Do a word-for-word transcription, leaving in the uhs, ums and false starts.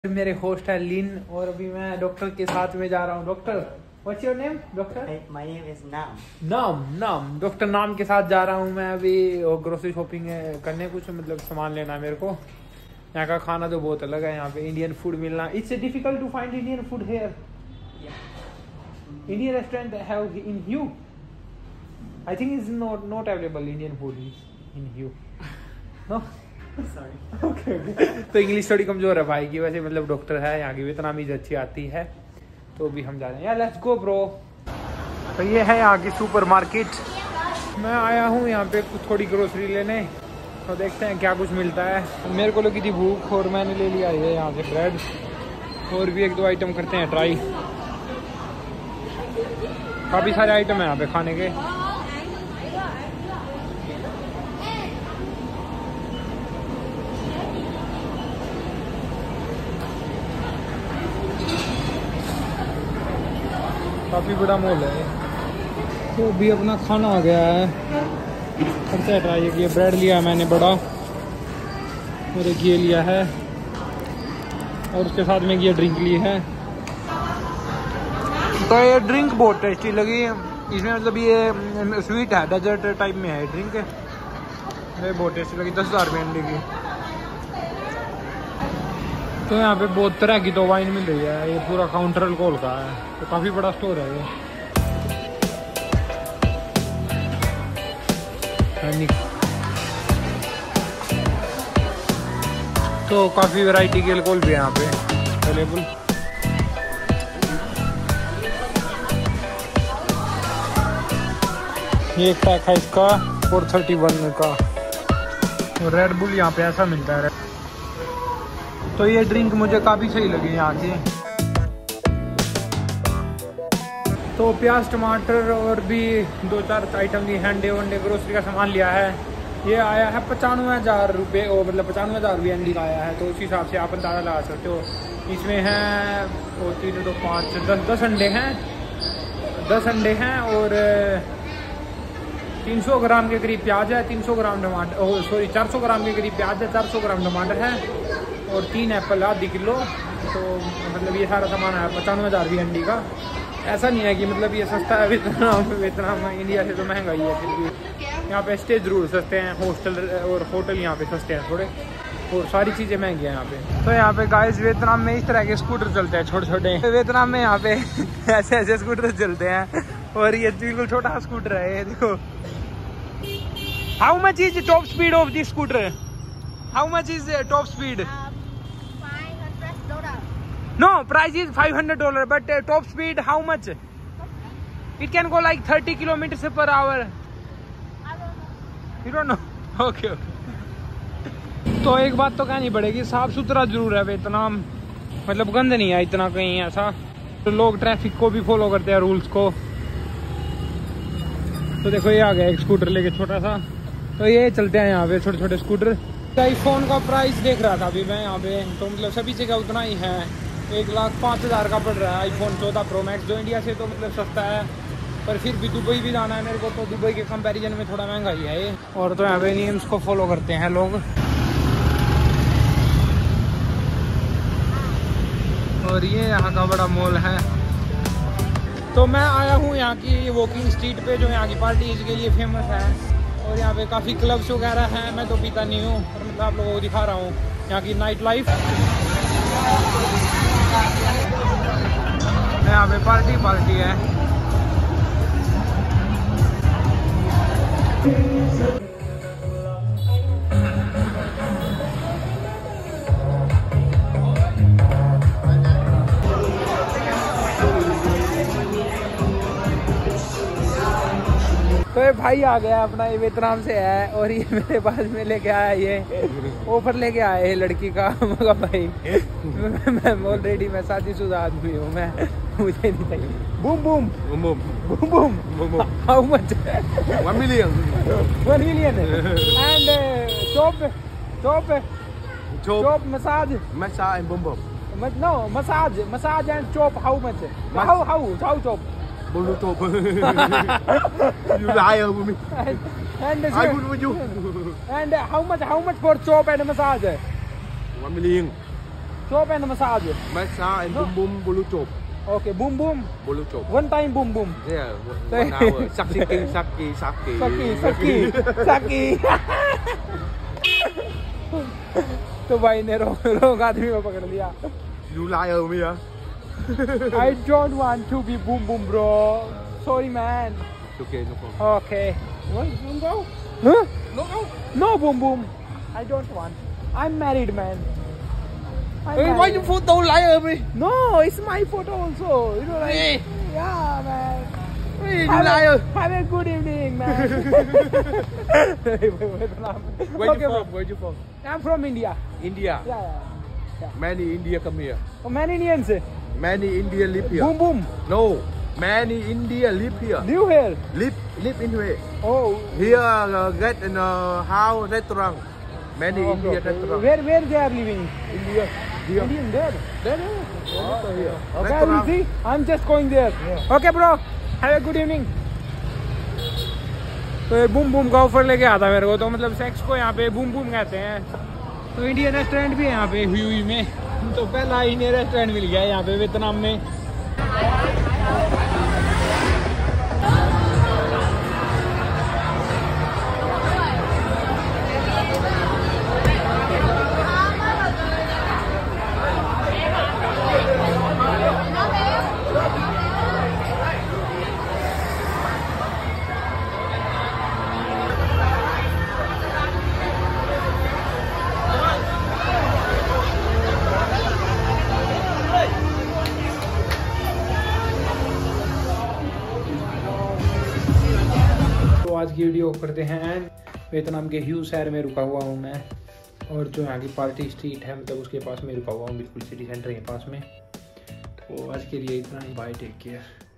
मेरे होस्ट है लिन और अभी मैं डॉक्टर के साथ में जा रहा हूँ। Doctor what's your name? Doctor my name is नाम नाम नाम डॉक्टर नाम के साथ जा रहा हूँ मैं अभी ग्रोसरी शॉपिंग करने, कुछ मतलब सामान लेना है मेरे को। यहाँ का खाना तो बहुत अलग है, यहाँ पे इंडियन फूड मिलना it's difficult to find Indian food here. Indian restaurant have in Hue I think is not not available Indian food in Hue no sorry okay okay. तो इंग्लिश थोड़ी कमजोर है भाई की, वैसे मतलब डॉक्टर है यहाँ की, वियतनामीज अच्छी आती है। तो अभी हम जा रहे हैं यार, लेट्स गो ब्रो। तो ये है यहाँ की सुपर मार्केट। मैं आया हूँ यहाँ पे कुछ थोड़ी ग्रोसरी लेने, तो देखते हैं क्या कुछ मिलता है। मेरे को लगी थी भूख और मैंने ले लिया ये यहाँ से ब्रेड, और भी एक दो आइटम करते हैं ट्राई। काफ़ी सारे आइटम है यहाँ पे खाने के। काफ़ी बड़ा मॉल है। तो अभी अपना खाना आ गया है, करते हैं ट्राई। ये ब्रेड लिया है मैंने बड़ा, और एक ये लिया है, और उसके साथ में ये ड्रिंक ली है। तो ये ड्रिंक बहुत टेस्टी लगी, इसमें मतलब ये स्वीट है, डेजर्ट टाइप में है ड्रिंक, ये बहुत टेस्टी लगी। दस हज़ार रुपये की। तो यहाँ पे बहुत तरह की तो वाइन मिल रही है, ये पूरा काउंटर अल्कोहल का है, तो काफ़ी बड़ा स्टोर है ये। तो काफ़ी वैरायटी के अल्कोहल भी है यहाँ पे अवेलेबल। ये एक पैक है इसका फोर थर्टी वन का। रेड बुल यहाँ पे ऐसा मिलता है। तो ये ड्रिंक मुझे काफ़ी सही लगी यहाँ की। तो प्याज टमाटर और भी दो चार आइटम ली, हैंडे वनडे ग्रोसरी का सामान लिया है। ये आया है पचानवे हज़ार रुपये, और मतलब पचानवे हज़ार रुपये एंडी का आया है। तो उस हिसाब से आप अंदाज़ा लगा सकते हो। इसमें है वो तीन दो पाँच दस दस अंडे हैं, दस अंडे हैं और तीन सौ ग्राम के करीब प्याज है, तीन सौ ग्राम टमाटर, सॉरी चार सौ ग्राम के करीब प्याज है, चार सौ ग्राम टमाटर है, और तीन एप्पल आधी किलो। तो मतलब ये सारा सामान है पचानवे हज़ार भी अंडी का। ऐसा नहीं है कि मतलब ये सस्ता है वियतनाम वियतनाम इंडिया से तो महंगा ही है, फिर भी यहाँ पे स्टे जरूर सस्ते हैं, हॉस्टल और होटल यहाँ पे सस्ते हैं थोड़े, और सारी चीज़ें महंगी हैं यहाँ पे। तो यहाँ पे गाइस वियतनाम में इस तरह के स्कूटर चलते हैं छोटे छोटे। वियतनाम में यहाँ पे ऐसे ऐसे स्कूटर चलते हैं, और ये बिल्कुल छोटा स्कूटर है, ये देखो। How much is top speed of this scooter? How much is top speed? No, price is five hundred dollars, but uh, top speed how much? It can go like thirty kilometers per hour. I don't know. You don't know? Okay, okay. तो एक बात तो कहनी पड़ेगी, साफ सुथरा जरूर है वियतनाम, मतलब गंद नहीं है इतना कहीं ऐसा। तो लोग ट्रैफिक को भी फॉलो करते हैं, रूल्स को। तो देखो ये आ गया एक स्कूटर लेके छोटा सा। तो ये चलते हैं यहाँ पे छोटे छोटे स्कूटर। आईफोन का प्राइस देख रहा था अभी मैं यहाँ पे, तो मतलब सभी जगह उतना ही है। एक लाख पाँच हज़ार का पड़ रहा है आईफोन चौदह प्रो मैक्स, जो इंडिया से तो मतलब सस्ता है, पर फिर भी दुबई भी जाना है मेरे को, तो दुबई के कंपैरिजन में थोड़ा महंगा ही है ये। और तो यहाँ पे नियम्स को फॉलो करते हैं लोग। और ये यहाँ का बड़ा मॉल है। तो मैं आया हूँ यहाँ की वॉकिंग स्ट्रीट पे, जो यहाँ की पार्टीज के लिए फेमस है, और यहाँ पे काफ़ी क्लब्स वगैरह हैं। मैं तो पीता नहीं हूँ, पर मतलब आप लोगों को दिखा रहा हूँ यहाँ की नाइट लाइफ। यहाँ पे पार्टी पार्टी है। तो ये भाई आ गया अपना, ये वियतनाम से है, और ये मेरे पास में लेके आया, ये ऑफर लेके आया है लड़की का। मगर भाई मैं ऑलरेडी मैं शादीशुदा आदमी हूँ, मैं मुझे नहीं चाहिए। Boom boom boom boom boom boom. How much? One million one million and chop chop chop massage massage boom boom no massage massage and chop how much? How how how chop? Bluetooth. You lie with me. And, and I would with you. And how much? How much for chop and massage? One million. Chop and massage. Massage and No. boom boom bulu chop. Okay, boom boom. Bulu chop. One time boom boom. Yeah, one hour. Saki king, saki, saki. Saki, saki, saki. तो भाई ने रो रोग आदमी को पकड़ लिया. You liar me, huh? I don't want to be boom boom, bro. Sorry, man. It's okay, no problem. Okay. What? Boom go? Huh? No, no. No boom boom. I don't want. I'm married, man. I'm Hey, why married. you photo liar me? No, it's my photo also. You know, like, Hey. yeah, man. Hey, you Have liar. a, have a good evening, man. Where Okay, you bro. from? Where you from? I'm from India. India. Yeah, yeah. yeah. Many India come here. Oh, many Indians. Many India live here. Boom boom. No, many India live here. Live here. Live, live in here. Oh. Here, uh, get in a house restaurant. Many Okay, India okay. restaurant. Where where they are living? India. Here. Indian there. There, there. Oh, here. Okay, I will see. I'm just going there. Yeah. Okay, bro. Have a good evening. तो ये boom boom का offer लेके आता मेरे को, तो मतलब sex को यहाँ पे बूम बूम कहते हैं. तो इंडियन रेस्टोरेंट भी है यहाँ पे हुई हुई में. तो पहला इंडियन रेस्टोरेंट मिल गया यहाँ पे वियतनाम में. आज की वीडियो करते हैं एंड. वियतनाम के ह्यू शहर में रुका हुआ हूँ मैं, और जो यहाँ की पार्टी स्ट्रीट है मतलब उसके पास में रुका हुआ हूँ, बिल्कुल सिटी सेंटर के पास में. तो आज के लिए इतना ही. Bye, take care.